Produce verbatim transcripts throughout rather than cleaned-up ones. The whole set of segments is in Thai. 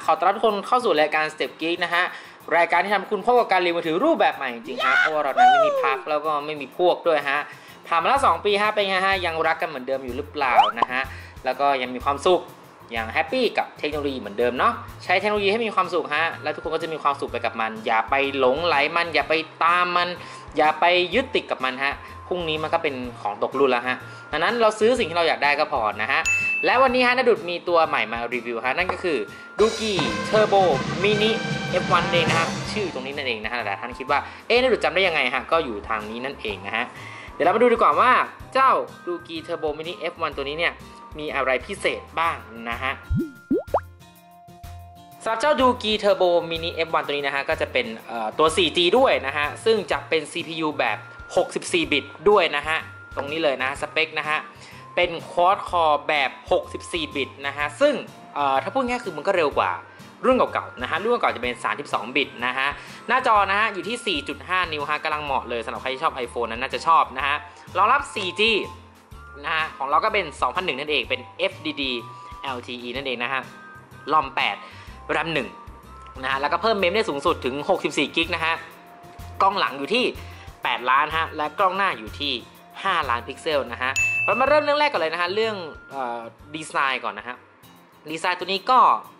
ขอต้อนรับทุกคนเข้าสู่รายการ Step Geek นะฮะรายการที่ทำให้คุณพบกับการเรียนมือถือรูปแบบใหม่จริงๆฮะเพราะว่าเรานั้นไม่มีพักแล้วก็ไม่มีพวกด้วยฮะผ่านมาแล้วสองปีฮะเป็นไงฮะยังรักกันเหมือนเดิมอยู่หรือเปล่านะฮะแล้วก็ยังมีความสุขอย่างแฮปปี้กับเทคโนโลยีเหมือนเดิมเนาะใช้เทคโนโลยีให้มีความสุขฮะแล้วทุกคนก็จะมีความสุขไปกับมันอย่าไปหลงไหลมันอย่าไปตามมันอย่าไปยึดติดกับมันฮะพรุ่งนี้มันก็เป็นของตกรุ่นแล้วฮะดังนั้นเราซื้อสิ่งที่เราอยากได้ก็พอนะฮะและวันนี้ฮะนดุดมีตัวใหม่มารีวิวฮะนั่นก็คือดูกี้เทอร์โบมินิ เอฟ วัน เองนะครับชื่อตรงนี้นั่นเองนะฮะหลายท่านคิดว่าเอ๊ะนดุดจำได้ยังไงฮะก็อยู่ทางนี้นั่นเองนะฮะเดี๋ยวเรามาดูดีกว่าว่าเจ้าดูกี้เทอร์โบมินิ เอฟ วัน ตัวนี้เนี่ยมีอะไรพิเศษบ้างนะฮะสำหรับเจ้าดูกี้เทอร์โบมินิ เอฟ วัน ตัวนี้นะฮะก็จะเป็นตัว โฟร์จี ด้วยนะฮะซึ่งจะเป็น ซี พี ยู แบบหกสิบสี่บิตด้วยนะฮะตรงนี้เลยนะสเปคนะฮะเป็นควอดคอร์แบบหกสิบสี่บิตนะฮะซึ่งถ้าพูดง่ายคือมันก็เร็วกว่ารุ่นเก่าๆนะฮะรุ่นเก่าจะเป็นสามสิบสองบิตนะฮะหน้าจอนะฮะอยู่ที่ สี่จุดห้า นิ้วฮะกำลังเหมาะเลยสำหรับใครที่ชอบ iPhone นั้นน่าจะชอบนะฮะรองรับ โฟร์จี นะฮะของเราก็เป็นสองพันหนึ่งนั่นเองเป็น เอฟ ดี ดี แอล ที อี นั่นเองนะฮะรอมแปด แรมหนึ่งนะฮะแล้วก็เพิ่มเมมได้สูงสุดถึงหกสิบสี่กิกนะฮะกล้องหลังอยู่ที่แปดล้านฮะและกล้องหน้าอยู่ที่ห้าล้านพิกเซลนะฮะเรามาเริ่มเรื่องแรกก่อนเลยนะฮะเรื่องดีไซน์ก่อนนะฮะดีไซน์ตัวนี้ก็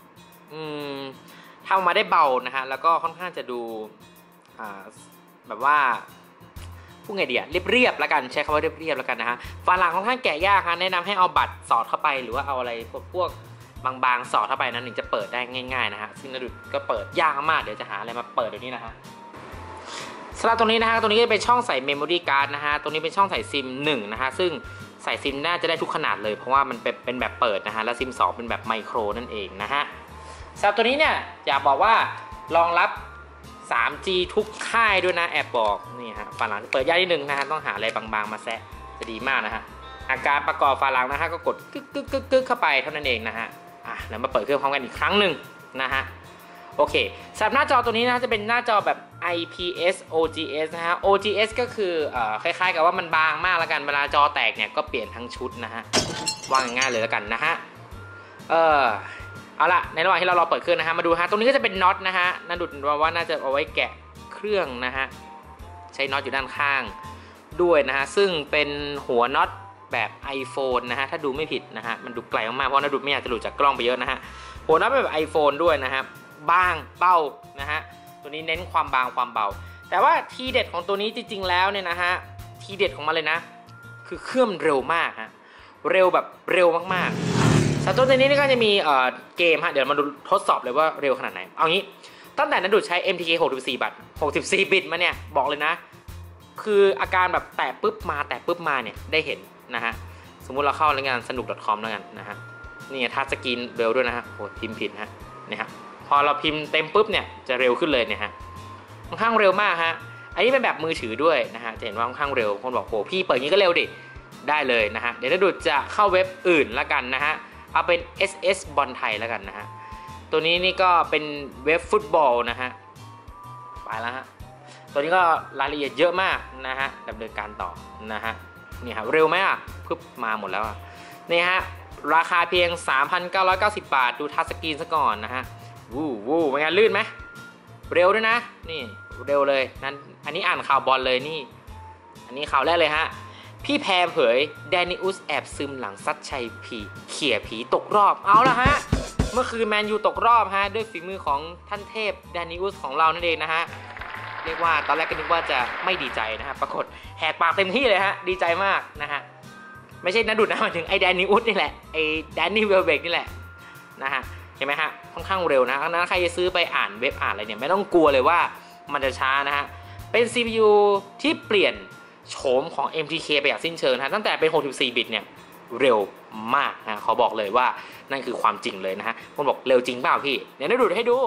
ทำมาได้เบานะฮะแล้วก็ค่อนข้างจะดูแบบว่าพูดไงดีอะเรียบๆแล้วกันใช้คำว่าเรียบๆแล้วกันนะฮะฝาหลังค่อนข้างแกะยากฮะแนะนำให้เอาบัตรสอดเข้าไปหรือว่าเอาอะไรพวกพวกบางๆสอดเข้าไปนั้นถึงจะเปิดได้ง่ายๆนะฮะซึ่งนดุดก็เปิดยากมากเดี๋ยวจะหาอะไรมาเปิดเดี๋ยวนี้นะฮะสำหรับตรงนี้นะฮะตรงนี้จะเป็นช่องใส่เมมโมรี่การ์ดนะฮะตรงนี้เป็นช่องใส่ซิมหนึ่งนะฮะซึ่งใส่ซิมน่าจะได้ทุกขนาดเลยเพราะว่ามันเป็นเป็นแบบเปิดนะฮะและซิมสองเป็นแบบไมโครนั่นเองนะฮะสำหรับตัวนี้เนี่ยอยากบอกว่ารองรับ ทรี จี ทุกค่ายด้วยนะแอบบอกนี่ฮะฝาหลังเปิดยากนิดนึงนะฮะต้องหาอะไรบางๆมาแซะจะดีมากนะฮะอาการประกอบฝาหลังนะฮะก็กดกึกกึกกึกกึกเข้าไปเท่านั้นเองนะฮะอ่ะแล้วมาเปิดเครื่องพร้อมกันอีกครั้งหนึ่งนะฮะโอเคสำหรับหน้าจอตัวนี้นะจะเป็นหน้าจอแบบ ไอ พี เอส โอ จี เอส นะฮะ โอ จี เอส ก็คือเอ่อคล้ายๆกับว่ามันบางมากแล้วกันเวลาจอแตกเนี่ยก็เปลี่ยนทั้งชุดนะฮะวางง่ายๆเลยแล้วกันนะฮะเออเอาละในระหว่างที่เรารอเปิดเครื่องนะฮะมาดูฮะตรงนี้ก็จะเป็นน็อตนะฮะน่าดุดว่าน่าจะเอาไว้แกะเครื่องนะฮะใช้น็อตอยู่ด้านข้างด้วยนะฮะซึ่งเป็นหัวน็อตแบบ iPhone นะฮะถ้าดูไม่ผิดนะฮะมันดูไกลมากๆเพราะน่าดุดไม่อยากจะหลุดจากกล้องไปเยอะนะฮะหัวน็อตแบบ iPhone ด้วยนะฮะบางเบานะฮะตัวนี้เน้นความบางความเบาแต่ว่าทีเด็ดของตัวนี้จริงๆแล้วเนี่ยนะฮะทีเด็ดของมันเลยนะคือเครื่องเร็วมากฮะเร็วแบบเร็วมากๆสำหรับตัวนี้นี่ก็จะมีเอ่อเกมฮะเดี๋ยวมาดูทดสอบเลยว่าเร็วขนาดไหนเอางี้ตั้งแต่นั้นดูใช้ เอ็ม ที เค หกสิบสี่บิตหกสิบสี่บิตมาเนี่ยบอกเลยนะคืออาการแบบแตะปุ๊บมาแตะปุ๊บมาเนี่ยได้เห็นนะฮะสมมุติเราเข้าเล่นงานสนุก .com แล้วกันนะฮะนี่ทัชสกรีนเร็วด้วยนะฮะโอ้พิมพ์ผิดฮะนี่ฮะพอเราพิมพ์เต็มปุ๊บเนี่ยจะเร็วขึ้นเลยเนี่ยฮะค่อนข้างเร็วมากฮะอันนี้เป็นแบบมือถือด้วยนะฮะจะเห็นว่าค่อนข้างเร็วคนบอกโหพี่เปิดงี้ก็เร็วดิได้เลยนะฮะเดี๋ยวถ้าดูจะเข้าเว็บอื่นละกันนะฮะเอาเป็น เอส เอส บอลไทยแล้วกันนะฮะตัวนี้นี่ก็เป็นเว็บฟุตบอลนะฮะไปแล้วฮะตัวนี้ก็รายละเอียดเยอะมากนะฮะดำเนินการต่อนะฮะนี่ฮะเร็วไหมอ่ะปึ๊บมาหมดแล้วนี่ฮะราคาเพียง สามพันเก้าร้อยเก้าสิบ บาทดูทัชสกรีนซะก่อนนะฮะวู้วู้เป็นไงลื่นไหมเร็วด้วยนะนี่เร็วเลยนั้นอันนี้อ่านข่าวบอลเลยนี่อันนี้ข่าวแรกเลยฮะพี่แพรเผยแดนิอุสแอบซึมหลังซัดชัยผีเขี่ยผีตกรอบเอาละฮะเมื่อคืนแมนยูตกรอบฮะด้วยฝีมือของท่านเทพแดนิอุสของเรานั่นเองนะฮะเรียกว่าตอนแรกก็นึกว่าจะไม่ดีใจนะฮะปรากฏแหกปากเต็มที่เลยฮะดีใจมากนะฮะไม่ใช่นัดดุดนะหมายถึงไอ้แดนิอุสนี่แหละไอ้แดนนี่เวลเบกนี่แหละนะฮะเห็นไหมฮะค่อนข้างเร็วนะดังนั้นใครจะซื้อไปอ่านเว็บอ่านอะไรเนี่ยไม่ต้องกลัวเลยว่ามันจะช้านะฮะเป็น ซี พี ยู ที่เปลี่ยนโฉมของ เอ็ม ที เค ไปอย่างสิ้นเชิงนะตั้งแต่เป็นหกสิบสี่บิตเนี่ยเร็วมากนะเขาบอกเลยว่านั่นคือความจริงเลยนะฮะคนบอกเร็วจริงเปล่าพี่เดี๋ยวนัดดุดให้ดู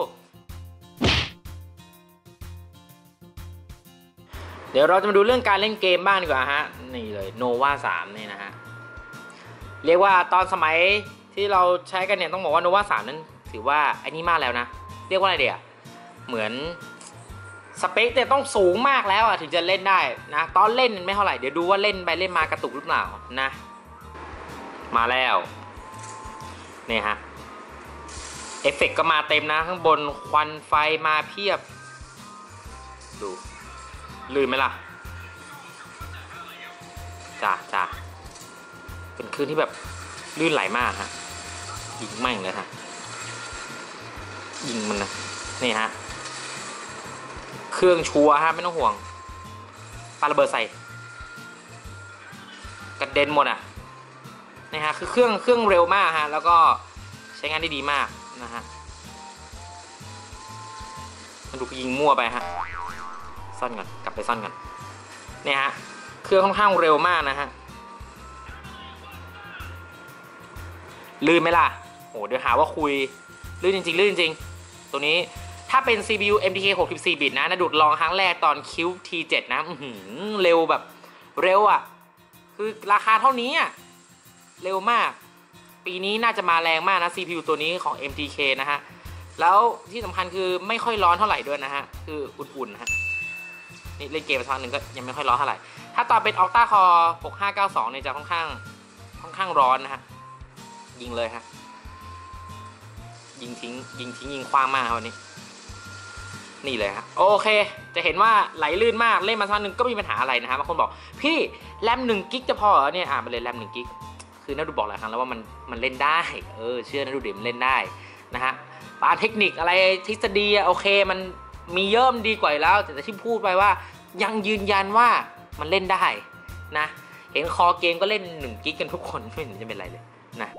เดี๋ยวเราจะมาดูเรื่องการเล่นเกมบ้างดีกว่าฮะนี่เลย โนวา สามนี่นะฮะเรียกว่าตอนสมัยที่เราใช้กันเนี่ยต้องบอกว่า โนวา สาม นั้นถือว่าไอ้นี่มากแล้วนะเรียกว่าอะไรเดี๋ยวเหมือนสเปคแต่ต้องสูงมากแล้วอ่ะถึงจะเล่นได้นะตอนเล่นไม่เท่าไหร่เดี๋ยวดูว่าเล่นไปเล่นมากระตุกหรือเปล่านะมาแล้วนี่ฮะเอฟเฟกต์ก็มาเต็มนะข้างบนควันไฟมาเพียบดูลื่นไหมล่ะจ้าจ้าเป็นคลื่นที่แบบลื่นไหลมากฮะยิงแม่งเลยฮะยิงมันนะนี่ฮะเครื่องชัวร์ฮะไม่ต้องห่วงปาระเบิดใส่กระเด็นหมดอ่ะนี่ฮะคือเครื่องเครื่องเร็วมากฮะแล้วก็ใช้งานได้ดีมากนะฮะมันดูยิงมั่วไปฮะซ่อนก่อนกลับไปซ่อนก่อนนี่ฮะเครื่องค่อนข้างเร็วมากนะฮะลื่นไหมล่ะโอ้เดี๋ยวหาว่าคุยลื่นจริงๆลื่นจริงๆตัวนี้ถ้าเป็น ซี พี ยู เอ็ม ที เค หกสิบสี่ บิตนะนะดูดลองครั้งแรกตอน คิว ที เจ็ด นะอื้อหือเร็วแบบเร็วอ่ะคือราคาเท่านี้อ่ะเร็วมากปีนี้น่าจะมาแรงมากนะ ซี พี ยู ตัวนี้ของ เอ็ม ที เค นะฮะแล้วที่สำคัญคือไม่ค่อยร้อนเท่าไหร่ด้วยนะฮะคืออุ่นๆนะฮะนี่เล่นเกมสักพักหนึ่งก็ยังไม่ค่อยร้อนเท่าไหร่ถ้าต่อเป็น Octa Core หกห้าเก้าสองเนี่ยจะค่อนข้างค่อนข้างร้อนนะฮะยิงเลยฮะยิงทิ้งยิงทิ้งยิงคว้างมากวันนี้นี่เลยฮะโอเคจะเห็นว่าไหลลื่นมากเล่นมาสักหนึ่งก็ไม่มีปัญหาอะไรนะฮะบางคนบอกพี่แรมหนึ่งกิกจะพอเหรอเนี่ยอ่าไปเลยแรมหนึ่งกิกคือน่าดูบอกหลายครั้งแล้วว่ามันมันเล่นได้เออเชื่อน่าดูเดี๋ยวมันเล่นได้นะฮะบางเทคนิคอะไรทฤษฎีโอเคมันมีเยิ่มดีกว่าแล้วแต่ที่พูดไปว่ายังยืนยันว่ามันเล่นได้นะเห็นคอเกมก็เล่นหนึ่งกิกกันทุกคนไม่เห็นจะเป็นไรเลยนะ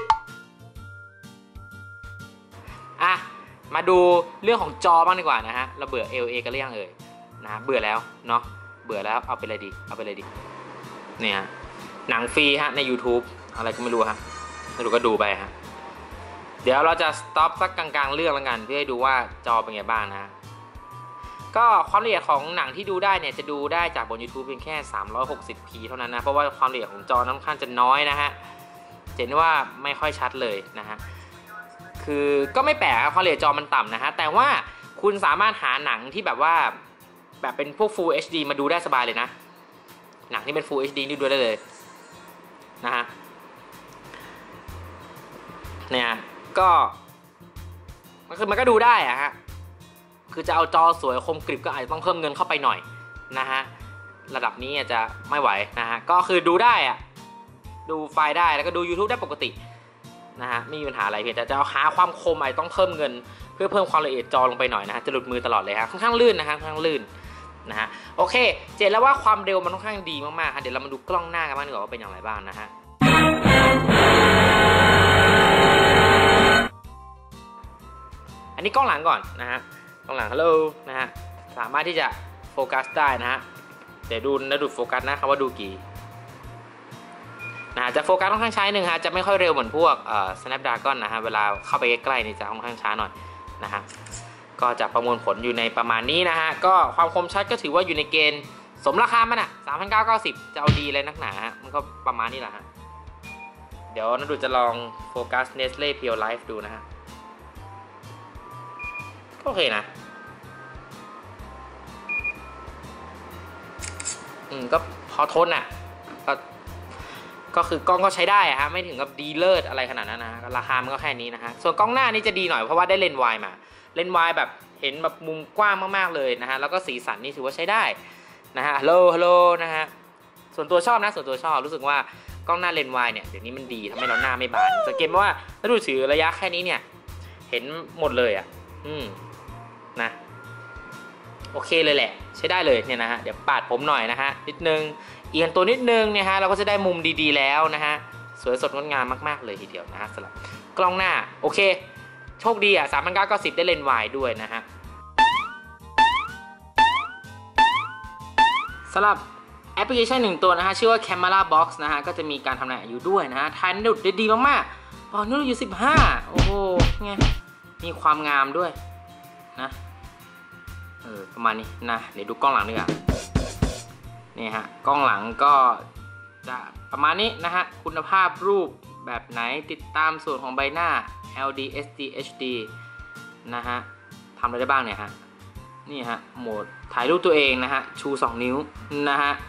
อ่ะมาดูเรื่องของจอบ้างดีกว่านะฮะเราเบื่อ แอล เอ กันหรือยังเอ่ยนะเบื่อแล้วเนาะเบื่อแล้วเอาไปเลยดีเอาไปเลยดีเนี่ยฮะหนังฟรีฮะใน YouTube อะไรก็ไม่รู้ฮะไม่รู้ก็ดูไปฮะเดี๋ยวเราจะสต็อปสักกลางๆเรื่องแล้วกันเพื่อให้ดูว่าจอเป็นไงบ้างนะก็ความละเอียดของหนังที่ดูได้เนี่ยจะดูได้จากบน YouTube เพียงแค่ สามร้อยหกสิบพี เท่านั้นนะเพราะว่าความละเอียดของจอค่อนข้างจะน้อยนะฮะเห็นว่าไม่ค่อยชัดเลยนะฮะคือก็ไม่แปลกครับความละเอียดจอมันต่ำนะฮะแต่ว่าคุณสามารถหาหนังที่แบบว่าแบบเป็นพวก Full เอช ดี มาดูได้สบายเลยนะหนังที่เป็น Full เอช ดี นี่ดูได้เลยนะฮะเนี่ยก็มันคือมันก็ดูได้อะฮะคือจะเอาจอสวยคมกริบก็อาจจะต้องเพิ่มเงินเข้าไปหน่อยนะฮะระดับนี้อาจจะไม่ไหวนะฮะก็คือดูได้อะดูไฟล์ได้แล้วก็ดู YouTube ได้ปกตินะฮะไม่มีปัญหาอะไรเพียงแต่จะเอาหาความคมอาจจะต้องเพิ่มเงินเพื่อเพิ่มความละเอียดจอลงไปหน่อยนะฮะจะหลุดมือตลอดเลยฮะค่อนข้างลื่นนะฮะค่อนข้างลื่นนะฮะโอเคเจนแล้วว่าความเร็วมันค่อนข้างดีมากๆฮะเดี๋ยวเรามาดูกล้องหน้ากันบ้างดีกว่าว่าเป็นอย่างไรบ้างนะฮะอันนี้กล้องหลังก่อนนะฮะกล้องหลังฮัลโหลนะฮะสามารถที่จะโฟกัสได้นะฮะเดี๋ยวดูนะดูโฟกัสนะคำว่าดูกี่นะจะโฟกัสค่อนข้างช้าหนึ่งฮะจะไม่ค่อยเร็วเหมือนพวกเอ่อ Snapdragon นะฮะเวลาเข้าไปใกล้ๆนี่จะค่อนข้างช้าหน่อยนะฮะก็จะประมวลผลอยู่ในประมาณนี้นะฮะก็ความคมชัดก็ถือว่าอยู่ในเกณฑ์สมราคามันอ่ะ สามพันเก้าร้อยเก้าสิบ จะเอาดีเลยนักหนาฮะมันก็ประมาณนี้แหละฮะเดี๋ยวนะดูจะลองโฟกัส Nestle Pure Life ดูนะฮะโอเคนะอืมก็พอทนอ่ะก็ก็คือกล้องก็ใช้ได้อะฮะไม่ถึงกับดีเลิศอะไรขนาดนั้นนะราคามันก็แค่นี้นะฮะส่วนกล้องหน้านี่จะดีหน่อยเพราะว่าได้เลนส์วายมาเลนส์วายแบบเห็นแบบมุมกว้างมากๆเลยนะฮะแล้วก็สีสันนี่ถือว่าใช้ได้นะฮะฮัลโหลฮัลโหลนะฮะส่วนตัวชอบนะส่วนตัวชอบรู้สึกว่ากล้องหน้าเลนส์วายเนี่ยเดี๋ยวนี้มันดีทำให้เราหน้าไม่บานสังเกตว่าถ้าดูถือระยะแค่นี้เนี่ยเห็นหมดเลยอ่ะอืมนะโอเคเลยแหละใช้ได้เลยเนี่ยนะฮะเดี๋ยวปาดผมหน่อยนะฮะนิดนึงเอียงตัวนิดนึงเนี่ยฮะเราก็จะได้มุมดีๆแล้วนะฮะสวยสดงดงามมากๆเลยทีเดียวนะฮะสำหรับกล้องหน้าโอเคโชคดีอ่ะ สามพันเก้าร้อยเก้าสิบ ได้เลนส์วายด้วยนะฮะสำหรับแอปพลิเคชันหนึ่งตัวนะฮะชื่อว่า Camera Box นะฮะก็จะมีการทำนายอายุด้วยนะฮะถ่ายรูปได้ดีมากๆตอนนี้เราอยู่สิบห้าโอ้โหไงมีความงามด้วยนะเออประมาณนี้นะเดี๋ยวดูกล้องหลังดีกว่านี่ฮะกล้องหลังก็จะประมาณนี้นะฮะคุณภาพรูปแบบไหนติดตามส่วนของใบหน้า แอล ดี เอส ดี เอช ดี นะฮะทำอะไรได้บ้างเนี่ยฮะนี่ฮะโหมดถ่ายรูปตัวเองนะฮะชูสองนิ้วนะฮะ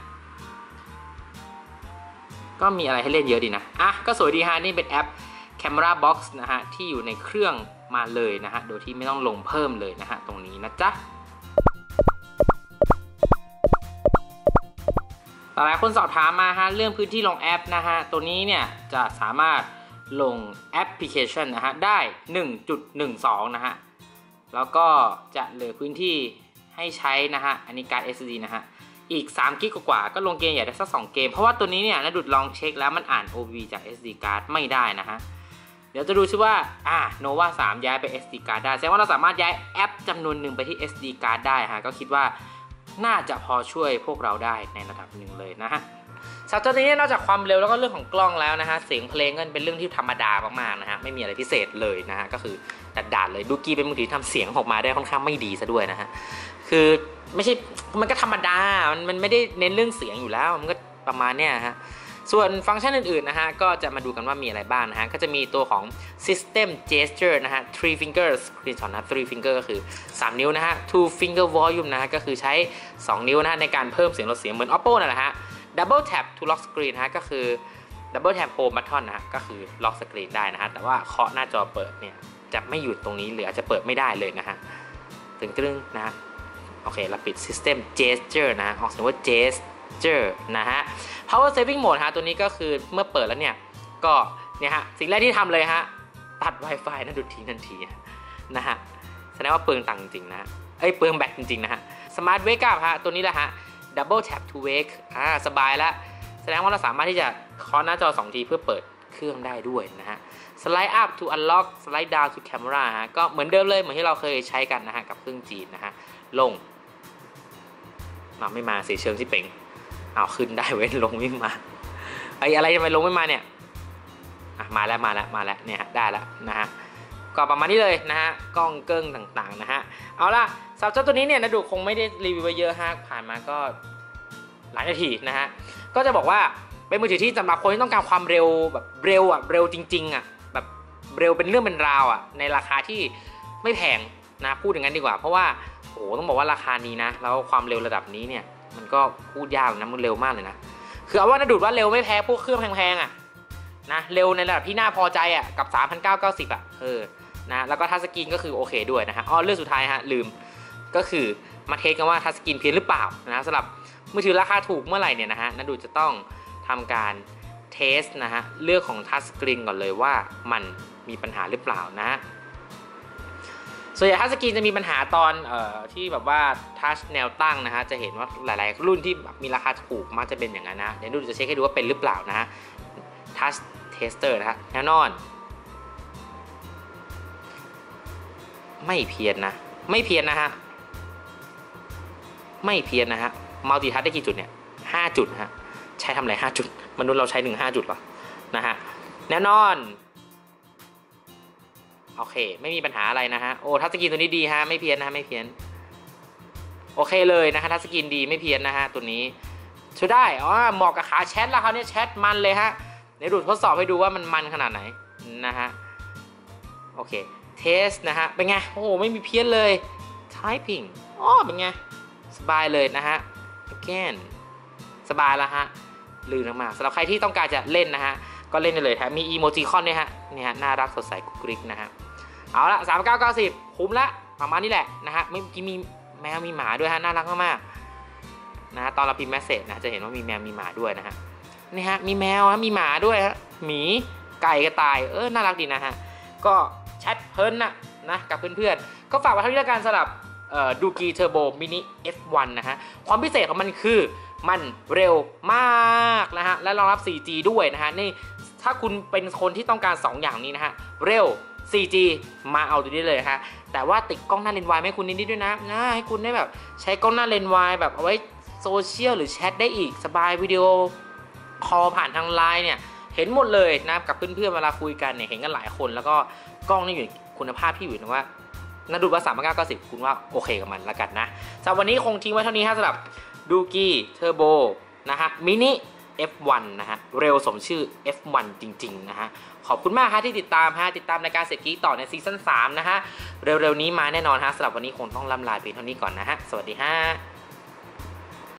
ก็มีอะไรให้เล่นเยอะดีนะอ่ะก็สวยดีฮะนี่เป็นแอป Camera Box นะฮะที่อยู่ในเครื่องมาเลยนะฮะโดยที่ไม่ต้องลงเพิ่มเลยนะฮะตรงนี้นะจ๊ะหลายคนสอบถามมาฮะเรื่องพื้นที่ลงแอปนะฮะตัวนี้เนี่ยจะสามารถลงแอปพลิเคชันนะฮะได้ หนึ่งจุดหนึ่งสอง นะฮะแล้วก็จะเหลือพื้นที่ให้ใช้นะฮะอันนี้การ์ด เอส ดี นะฮะอีกสามกิกกว่าก็ลงเกมใหญ่ได้สักสองเกมเพราะว่าตัวนี้เนี่ยนะดุดลองเช็คแล้วมันอ่าน โอ วี จาก เอส ดี card ไม่ได้นะฮะเดี๋ยวจะดูซิว่าอ่า โนวา สามย้ายไป เอส ดี card ได้แสดงว่าเราสามารถย้ายแอปจำนวนหนึ่งไปที่ เอส ดี card ได้ฮะก็คิดว่าน่าจะพอช่วยพวกเราได้ในระดับหนึ่งเลยนะฮะสำหรับตัวนี้นอกจากความเร็วแล้วก็เรื่องของกล้องแล้วนะฮะเสียงเพลงก็เป็นเรื่องที่ธรรมดามากๆนะฮะไม่มีอะไรพิเศษเลยนะฮะก็คือดัดๆเลยดูกี้เป็นมือถือทำเสียงออกมาได้ค่อนข้างไม่ดีซะด้วยนะฮะคือไม่ใช่มันก็ธรรมดามันมันไม่ได้เน้นเรื่องเสียงอยู่แล้วมันก็ประมาณเนี้ยฮะส่วนฟังก์ชันอื่นๆนะฮะก็จะมาดูกันว่ามีอะไรบ้างนะฮะก็จะมีตัวของ system gesture นะฮะ three fingers คือสอนนะ three finger ก็คือสามนิ้วนะฮะ two finger volume นะฮะก็คือใช้สองนิ้วนะฮะในการเพิ่มเสียงลดเสียงเหมือน Oppo นั่นแหละฮะDouble tap to lock screen นะฮะก็คือ Double tap home button นะฮะก็คือ lock screen ได้นะฮะแต่ว่าเคาะหน้าจอเปิดเนี่ยจะไม่หยุดตรงนี้หรืออาจจะเปิดไม่ได้เลยนะฮะตึงตึงนะฮะโอเคเราปิด system gesture นะออกเสียงว่า gesture นะฮะ power saving mode ฮะตัวนี้ก็คือเมื่อเปิดแล้วเนี่ยก็เนี่ยฮะสิ่งแรกที่ทำเลยฮะตัด Wi-Fi นะดูทิ้งทันทีนะฮะแสดงว่าเปลืองตังค์จริงนะฮะเอ้ยเปลืองแบตจริงๆนะฮะ smart wake up ฮะตัวนี้แหละฮะDouble tap to wake อ่าสบายแล้วแสดงว่าเราสามารถที่จะเคาะหน้าจอสองทีเพื่อเปิดเครื่องได้ด้วยนะฮะ Slide up to unlock Slide down to camera ฮะก็เหมือนเดิมเลยเหมือนที่เราเคยใช้กันนะฮะกับเครื่องจีนนะฮะลงมาไม่มาเสียเชิงที่เป่งเอาขึ้นได้เว้นลงไม่มาไอ้อะไรทำไมลงไม่มาเนี่ยอ่ะมาแล้วมาแล้วมาแล้วเนี่ยได้แล้วนะฮะก็ประมาณนี้เลยนะฮะกล้องเกิ้งต่างๆนะฮะเอาล่ะสำหรับเจ้าตัวนี้เนี่ยนะดูคงไม่ได้รีวิวไปเยอะฮะผ่านมาก็หลายนาทีนะฮะก็จะบอกว่าเป็นมือถือที่สำหรับคนที่ต้องการความเร็วแบบเร็วอ่ะเร็วจริงๆอ่ะแบบเร็วเป็นเรื่องเป็นราวอ่ะในราคาที่ไม่แพงนะพูดอย่างนั้นดีกว่าเพราะว่าโอ้ต้องบอกว่าราคานี้นะแล้วความเร็วระดับนี้เนี่ยมันก็พูดยากนะมันเร็วมากเลยนะคือเอาว่านะดูว่าเร็วไม่แพ้พวกเครื่องแพงๆอ่ะนะเร็วในระดับที่น่าพอใจอ่ะกับ สามพันเก้าร้อยเก้าสิบ อ่ะเออนะแล้วก็ทัชสกรีนก็คือโอเคด้วยนะฮะอ๋อเรื่องสุดท้ายฮะลืมก็คือมาเทสกันว่าทัชสกรีนเพี้ยนหรือเปล่านะสำหรับมือถือราคาถูกเมื่อไหร่เนี่ยนะฮะนัดดูจะต้องทำการเทสนะฮะเรื่องของทัชสกรีนก่อนเลยว่ามันมีปัญหาหรือเปล่านะส่วนใหญ่ทัชสกรีนจะมีปัญหาตอนเอ่อที่แบบว่าทัชแนวตั้งนะฮะจะเห็นว่าหลายๆรุ่นที่มีราคาถูกมักจะเป็นอย่างนั้นนะเดี๋ยวดูจะเช็คให้ดูว่าเป็นหรือเปล่านะฮะทัชเทสเตอร์นะฮะแน่นอนไม่เพี้ยนนะไม่เพี้ยนนะฮะไม่เพี้ยนนะฮะมัลติทัชได้กี่จุดเนี่ยห้าจุดฮะใช้ทำอะไรห้าจุดมนุษย์เราใช้หนึ่งห้าจุดหรอนะฮะแน่นอนโอเคไม่มีปัญหาอะไรนะฮะโอ้ทัชสกรีนตัวนี้ดีฮะไม่เพี้ยนนะไม่เพี้ยนโอเคเลยนะฮะทัชสกรีนดีไม่เพี้ยนนะฮะตัวนี้ช่วยได้อ๋อเหมาะกับขาแชทแล้วเขาเนี่ยแชทมันเลยฮะเดี๋ยวดูทดสอบให้ดูว่ามันมันขนาดไหนนะฮะโอเคเทสนะฮะเป็นไงโอ้โหไม่มีเพี้ยนเลย typing อ๋อเป็นไงสบายเลยนะฮะ again สบายแล้วฮะลื่นมากๆสำหรับใครที่ต้องการจะเล่นนะฮะก็เล่นได้เลยฮะมีอีโมจิคอนเนี่ยฮะนี่ฮะน่ารักสดใสกุ๊กกิ๊กนะฮะเอาละสามพันเก้าร้อยเก้าสิบคุ้มละประมาณนี้แหละนะฮะไม่มีแมวมีหมาด้วยฮะน่ารักมากๆนะฮะตอนเราพิมพ์เมสเสจนะจะเห็นว่ามีแมวมีหมาด้วยนะฮะนี่ฮะมีแมวฮะมีหมาด้วยฮะหมีไก่กระต่ายเออน่ารักดีนะฮะก็แชทเพลินนะนะกับเพื่อนๆก็ฝากไว้เท่านี้แล้วกันสำหรับดูกีเทอร์โบมินิ เอฟ วัน นะฮะความพิเศษของมันคือมันเร็วมากนะฮะและรองรับ โฟร์จี ด้วยนะฮะนี่ถ้าคุณเป็นคนที่ต้องการสองอย่างนี้นะฮะเร็ว โฟร์จี มาเอาตัวนี้เลยฮะแต่ว่าติดกล้องหน้าเลนส์วายให้คุณนิดๆด้วยนะนะให้คุณได้แบบใช้กล้องหน้าเลนส์วายแบบเอาไว้โซเชียลหรือแชทได้อีกสบายวิดีโอคอลผ่านทางไลน์เนี่ยเห็นหมดเลยนะกับเพื่อนๆเวลาคุยกันเนี่ยเห็นกันหลายคนแล้วก็กล้องนี่อยู่คุณภาพที่อยู่นะว่าน่าดูว่าสามพันเก้าร้อยเก้าสิบคุณว่าโอเคกับมันละกันนะสำหรับวันนี้คงทิ้งไว้เท่านี้ฮะสำหรับดูกี้เทอร์โบนะฮะมินิ เอฟ วัน นะฮะเร็วสมชื่อ เอฟ วัน จริงๆนะฮะขอบคุณมากฮะที่ติดตามฮะติดตามรายการเศรษฐกิจต่อในซีซั่นสามนะฮะเร็วๆนี้มาแน่นอนฮะสำหรับวันนี้คงต้องล่ำลาไปเท่านี้ก่อนนะฮะสวัสดีฮะ